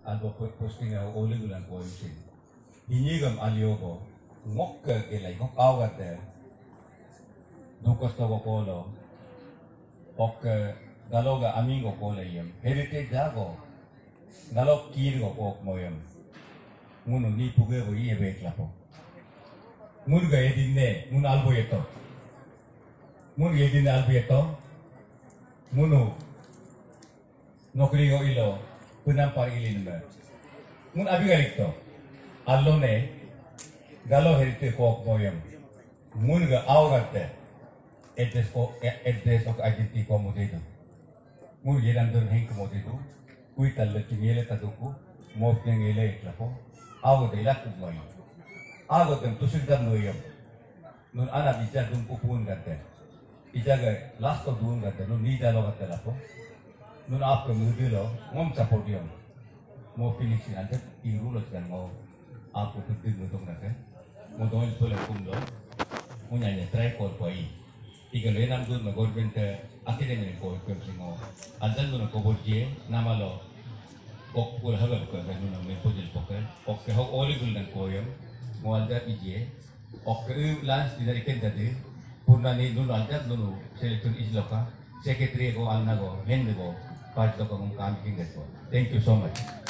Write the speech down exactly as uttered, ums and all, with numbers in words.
albo posting a oligulan ko isin. Inigam aliogo, ngokka ilay ngok awate. Dukas to ko polo. Ok galoga amingo polo yem. Heritage jago. Galok kir ko ok moyem. Munu ni puge ko iye bekla po. Mun ga edinne mun albo yeto. Mun edinne albo yeto. Munu nokri ko ilo punam par ilin ba. Mun abi galikto. Allo ne galo herite ko ok moyem. Mun ga awgate. Eddes ko eddes ok identity ko mo dedo. Mun yelan don henk mo dedo. Kui talle tingele taduku mo tingele itlako. Awo de ilak moyem. Ago tem tusugdan moyem. Nun ana bija dum pupun gate. Ijaga last ko dun gate nun ni jalo gate lako. Nun आपको मुझे लो मम सपोर्टियम मो फिनिक्स अंदर इरूलो सेन मो आपको कुछ दिन तो करते मो दोन पुल कुम लो मुझे ये ट्राई कोर पाई इके लो नाम दूर में गवर्नमेंट अकेडमी कोर कर सिंगो अंदर दूर को बोलिए नाम लो कोक पुल हगर कर कर नुना में पुजिल पकड़ ओके हो ओली गुलन कोयम मो अंदर इजे ओके लांच दिन इकें जाते पुरना नी नुना अंदर नुनु सेलेक्शन इजलोका सेक्रेटरी को आना को हेंड को Thank you so much.